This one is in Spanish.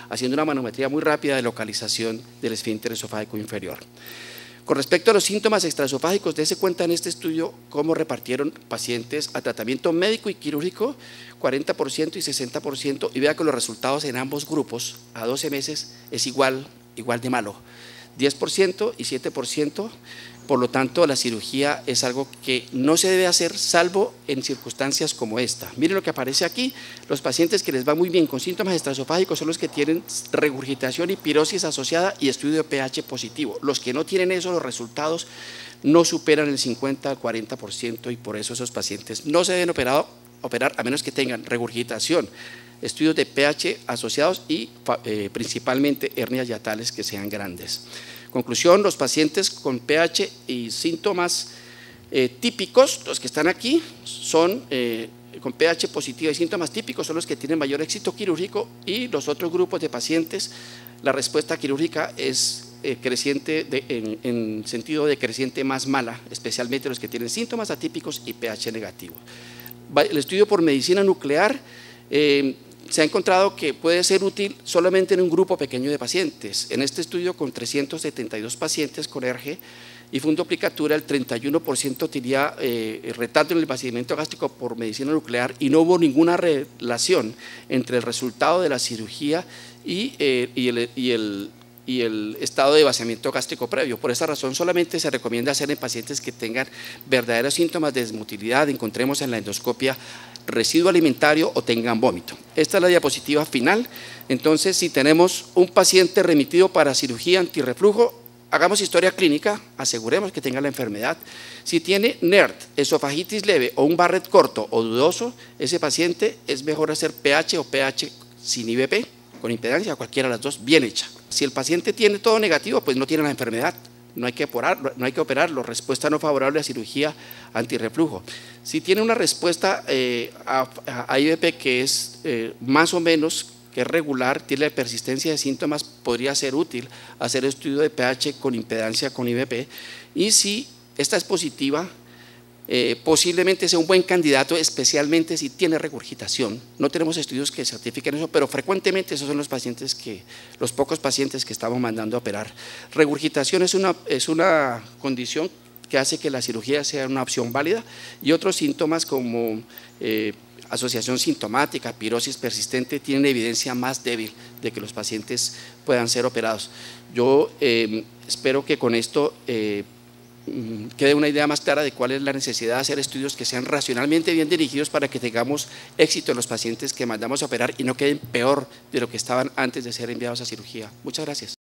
haciendo una manometría muy rápida de localización del esfínter esofágico inferior. Con respecto a los síntomas extraesofágicos, dése cuenta en este estudio cómo repartieron pacientes a tratamiento médico y quirúrgico, 40% y 60%, y vea que los resultados en ambos grupos a 12 meses es igual de malo, 10% y 7%. Por lo tanto, la cirugía es algo que no se debe hacer salvo en circunstancias como esta. Miren lo que aparece aquí: los pacientes que les va muy bien con síntomas extraesofágicos son los que tienen regurgitación y pirosis asociada y estudio de pH positivo. Los que no tienen eso, los resultados no superan el 50 al 40%, y por eso esos pacientes no se deben operar a menos que tengan regurgitación, estudios de pH asociados y principalmente hernias hiatales que sean grandes. Conclusión: los pacientes con pH y síntomas típicos, los que están aquí, son con pH positivo y síntomas típicos, son los que tienen mayor éxito quirúrgico, y los otros grupos de pacientes, la respuesta quirúrgica es creciente en sentido decreciente más mala, especialmente los que tienen síntomas atípicos y pH negativo. El estudio por medicina nuclear se ha encontrado que puede ser útil solamente en un grupo pequeño de pacientes. En este estudio, con 372 pacientes con ERGE y fundoplicatura, el 31% tenía retardo en el vaciamiento gástrico por medicina nuclear, y no hubo ninguna relación entre el resultado de la cirugía y el estado de vaciamiento gástrico previo. Por esa razón, solamente se recomienda hacer en pacientes que tengan verdaderos síntomas de desmotilidad, encontremos en la endoscopia residuo alimentario o tengan vómito. Esta es la diapositiva final. Entonces, si tenemos un paciente remitido para cirugía antirreflujo, hagamos historia clínica, aseguremos que tenga la enfermedad. Si tiene NERD, esofagitis leve o un Barrett corto o dudoso, ese paciente es mejor hacer PH o PH sin IVP, con impedancia, cualquiera de las dos, bien hecha. Si el paciente tiene todo negativo, pues no tiene la enfermedad, no hay que operarlo, respuesta no favorable a cirugía antirreflujo. Si tiene una respuesta a IVP que es más o menos, que es regular, tiene persistencia de síntomas, podría ser útil hacer estudio de pH con impedancia con IVP, y si esta es positiva, posiblemente sea un buen candidato, especialmente si tiene regurgitación. No tenemos estudios que certifiquen eso, pero frecuentemente esos son los pocos pacientes que estamos mandando a operar. Regurgitación es una condición que hace que la cirugía sea una opción válida, y otros síntomas como asociación sintomática, pirosis persistente, tienen evidencia más débil de que los pacientes puedan ser operados. Yo espero que con esto quede una idea más clara de cuál es la necesidad de hacer estudios que sean racionalmente bien dirigidos para que tengamos éxito en los pacientes que mandamos a operar y no queden peor de lo que estaban antes de ser enviados a cirugía. Muchas gracias.